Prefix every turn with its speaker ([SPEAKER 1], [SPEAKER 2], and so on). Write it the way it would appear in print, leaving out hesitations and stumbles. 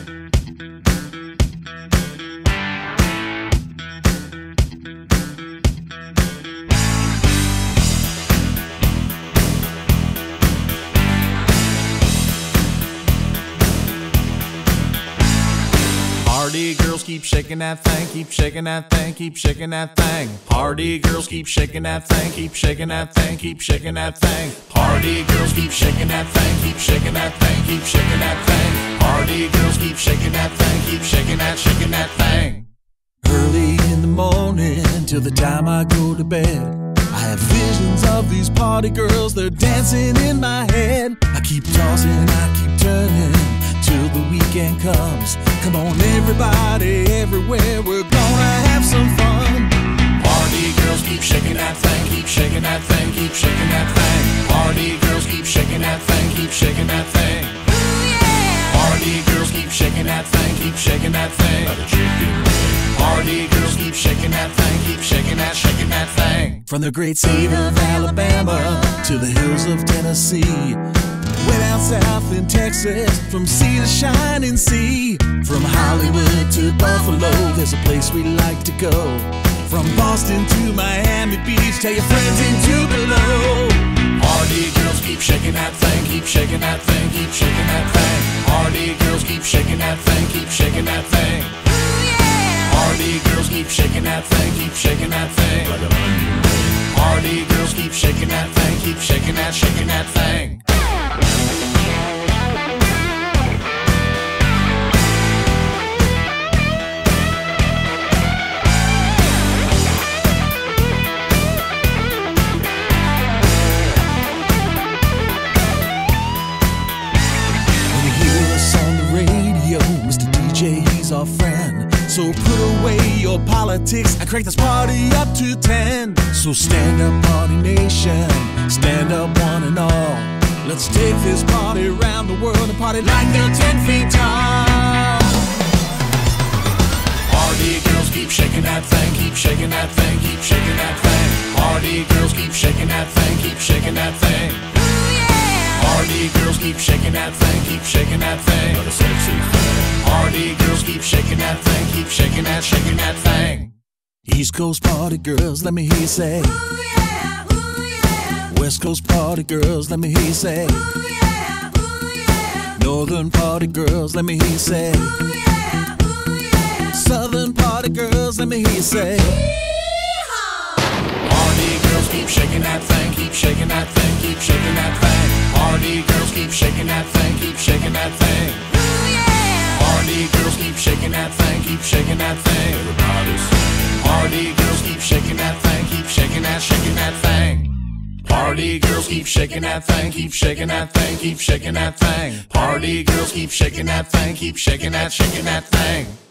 [SPEAKER 1] Party girls keep shaking that thing, keep shaking that thing, keep shaking that thing. Party girls keep shaking that thing, keep shaking that thing, keep shaking that thing. Party girls keep shaking that thing, keep shaking that thing, keep shaking that thing. Party girls keep shaking that thing, keep shaking that thing.
[SPEAKER 2] Early in the morning till the time I go to bed, I have visions of these party girls, they're dancing in my head. I keep tossing, I keep turning till the weekend comes. Come on everybody, everywhere, we're gonna have some fun.
[SPEAKER 1] Party girls keep shaking that thing, keep shaking that thing, keep shaking that thing. Party girls keep shaking that thing, keep shaking that thing. Party girls keep shaking that thing, keep shaking that thing. Party girls keep shaking that thing, keep shaking that thing.
[SPEAKER 2] From the great state of Alabama to the hills of Tennessee, way down south in Texas, from sea to shining sea. From Hollywood to Buffalo, there's a place we like to go. From Boston to Miami Beach, tell your friends into below.
[SPEAKER 1] Party girls keep shaking that thing, keep shaking that thing, keep shaking that thing. Party girls keep shaking that thing, keep shaking that thing. Party girls keep shaking that thing, keep shaking that thing. Party girls keep shaking that thing, keep shaking that thing.
[SPEAKER 2] Mr. DJ, he's our friend. So put away your politics and crank this party up to 10. So stand up, party nation, stand up one and all. Let's take this party around the world and party like they're 10 feet tall.
[SPEAKER 1] Party girls keep shaking that thing, keep shaking that thing, keep shaking that thing. Party girls keep shaking that thing, keep shaking that thing. Party girls keep shaking that thing, keep shaking that thing. Party girls keep shaking that thing, keep shaking that thing.
[SPEAKER 2] East Coast party girls, let me hear you say, ooh yeah, ooh yeah. West Coast party girls, let me hear you say, ooh yeah, ooh yeah. Northern party girls, let me hear you say, ooh yeah, ooh yeah. Southern party girls, let me hear you say,
[SPEAKER 1] yeehaw. Party girls keep shaking that thing, keep shaking that thing, keep shaking that thing. Party girls keep shaking that thing, keep shaking that thing. Party girls keep shaking that thing, keep shaking that thing. Everybody's party girls keep shaking that thing, keep shaking that thing. Party girls keep shaking that thing, keep shaking that thing, keep shaking that thing. Party girls keep shaking that thing, keep shaking that thing.